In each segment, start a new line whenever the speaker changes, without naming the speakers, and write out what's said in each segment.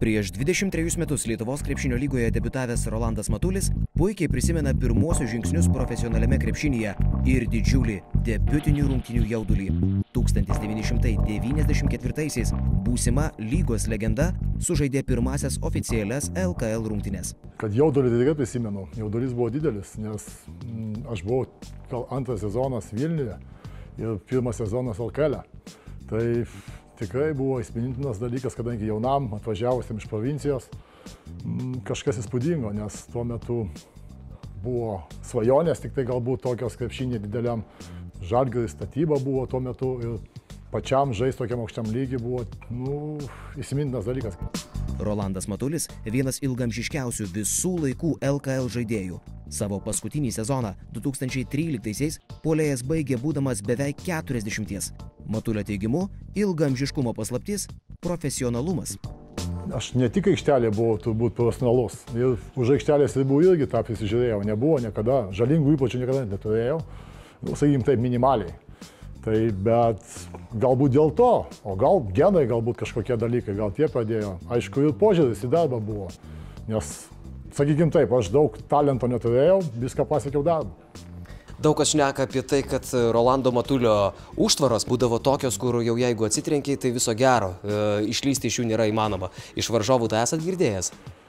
Prieš 23 metus Lietuvos krepšinio lygoje debiutavęs Rolandas Matulis puikiai prisimena pirmuosius žingsnius profesionaliame krepšinyje ir didžiulį debiutinių rungtynių jaudulį. 1994-aisiais būsima lygos legenda sužaidė pirmasias oficialias LKL rungtynes.
Kad jaudulį tikrai prisimenu, jaudulys buvo didelis, nes aš buvau gal antras sezonas Vilniuje ir pirmas sezonas LKL. Tai tikrai buvo įspūdingas dalykas, kadangi jaunam atvažiavusiam iš provincijos kažkas įspūdingo, nes tuo metu buvo svajonės, tik tai galbūt tokios krepšinė dideliam Žalgiris statyba buvo tuo metu ir pačiam žaisti tokiam aukštam lygiui buvo įsimintinas dalykas.
Rolandas Matulis vienas ilgamžiškiausių visų laikų LKL žaidėjų. Savo paskutinį sezoną 2013-aisiais puolėjas baigė būdamas beveik 40. Matulio teigimu, ilgamžiškumo paslaptis – profesionalumas.
Aš ne tik aikštelė buvau turbūt profesionalus, ir už aikštelės ribų irgi tą prisižiūrėjau, nebuvo niekada, žalingų įpročių niekada neturėjau, sakykim taip, minimaliai. Tai bet galbūt dėl to, o gal genai, galbūt kažkokie dalykai, gal tie pradėjo. Aišku, ir požiūris į darbą buvo, nes, sakykim taip, aš daug talento neturėjau, viską pasiekiau darbą.
Daug kas šneka apie tai, kad Rolando Matulio užtvaros būdavo tokios, kur jau jeigu atsitrenkiai, tai viso gero, išlysti iš jų nėra įmanoma. Iš varžovų tai esat girdėjęs?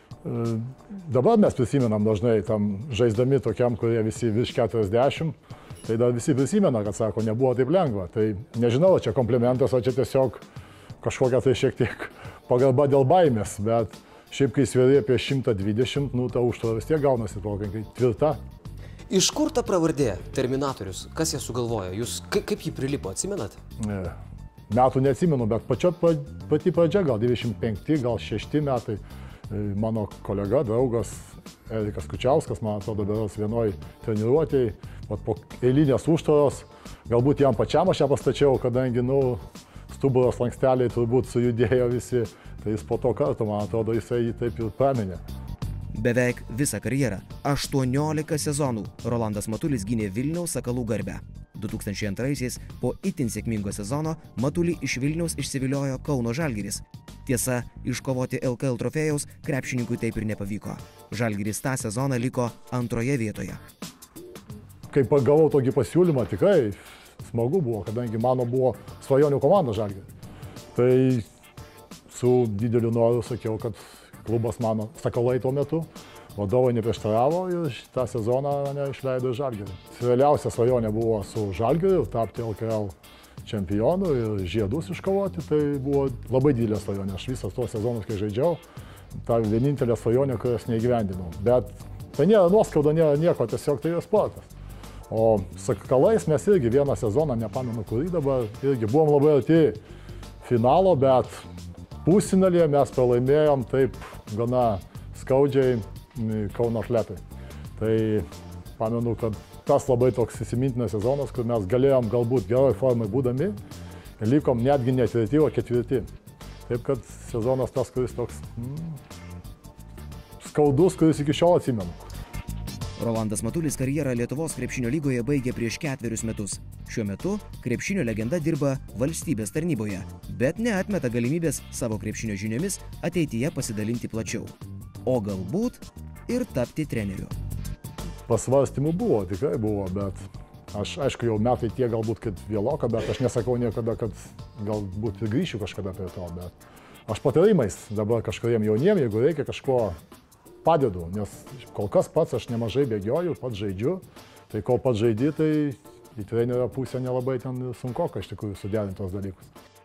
Dabar mes prisimenam dažnai tam žaisdami tokiam, kurie visi virš 40, tai dar visi prisimena, kad sako, nebuvo taip lengva. Tai nežinau, čia komplimentas, o čia tiesiog kažkokia tai šiek tiek pagarba dėl baimės, bet šiaip kai sveri apie 120, ta užtvara vis tiek gaunasi tokia tvirta.
Iš kur ta pravardė Terminatorius? Kas ją sugalvojo? Jūs kaip jį prilipo, atsimenat?
Metų neatsimenu, bet pati pradžia, gal 95, gal 6 metai. Mano kolega, draugas Erikas Kučiauskas, man atrodo, beros vienoj treniruotėj, po eilinės užtvaros, galbūt jam pačiam aš ją pastačiau, kadangi, stuburos lanksteliai turbūt sujudėjo visi, tai jis po to karto, man atrodo, jisai jį taip ir praminė.
Beveik visą karjerą, 18 sezonų, Rolandas Matulis gynė Vilniaus Sakalų garbę. 2002-aisiais po itin sėkmingo sezono Matulį iš Vilniaus išsiviliojo Kauno Žalgiris. Tiesa, iškovoti LKL trofėjaus krepšininkui taip ir nepavyko. Žalgiris tą sezoną liko antroje vietoje.
Kai pagavau tokį pasiūlymą, tikrai smagu buvo, kadangi mano buvo svajonių komanda Žalgiris. Tai su dideliu noru sakiau, kad klubas mano Sakalai tuo metu, vadovai neprieštaravo ir tą sezoną mane išleido į Žalgirį. Realiausia svajonė buvo su Žalgiriu tapti LKL čempionu ir žiedus iškovoti, tai buvo labai didelė svajonė. Aš visas tuos sezonus, kai žaidžiau, tą vienintelę svajonę, kurios neįgyvendinau. Bet tai nėra nuoskauda, nėra nieko, tiesiog tai yra sportas. O Sakalais mes irgi vieną sezoną, nepamenu kurį dabar, irgi buvom labai arti finalo, bet pusfinalėje mes pralaimėjom taip gana skaudžiai Kauno Atletai. Tai pamenu, kad tas labai toks įsimintinas sezonas, kur mes galėjom galbūt geroj formai būdami, likom netgi ne treti, o ketvirti. Taip kad sezonas tas, kuris toks skaudus, kuris iki šiol atsimenu.
Rolandas Matulis karjerą Lietuvos krepšinio lygoje baigė prieš 4 metus. Šiuo metu krepšinio legenda dirba valstybės tarnyboje, bet neatmeta galimybės savo krepšinio žiniomis ateityje pasidalinti plačiau. O galbūt ir tapti treneriu.
Pasvarstymų buvo, tikrai buvo, bet aš, aišku, jau metai tie galbūt kaip vėloka, bet aš nesakau niekada, kad galbūt ir grįšiu kažkada prie to, bet aš patarimais dabar kažkuriem jauniem, jeigu reikia kažko padedu, nes kol kas pats aš nemažai bėgioju, pats žaidžiu, tai kol pats žaidži, tai į trenerio pusę nelabai ten sunku, iš tikrųjų, suderinti tos dalykus.